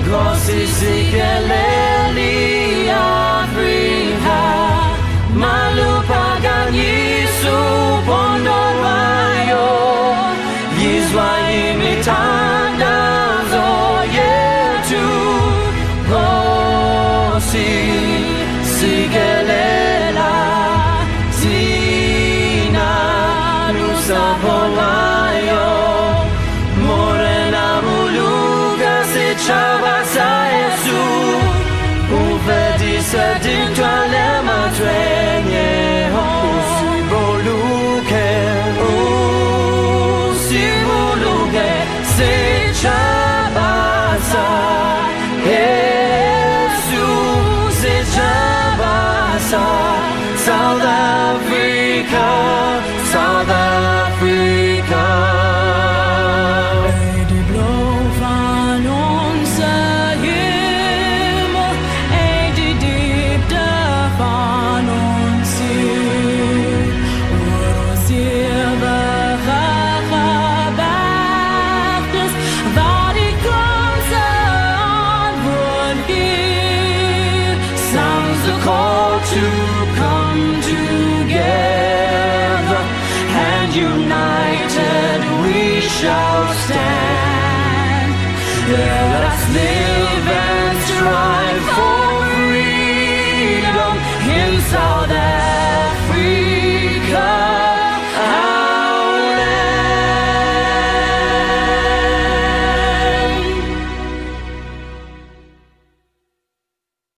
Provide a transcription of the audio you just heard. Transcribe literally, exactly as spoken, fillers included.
Gosisikele Africa Malupagan Yesu Pondorayo Yizwa imitanda zoyetu Gosisikele la Zina Nusapolayo Morena Muluga Sichavasa Yesu Uvedi Sedin Twalema Twenye Usiboluke Usiboluke Sichavasa Yesu Sichavasa South Africa South Africa call to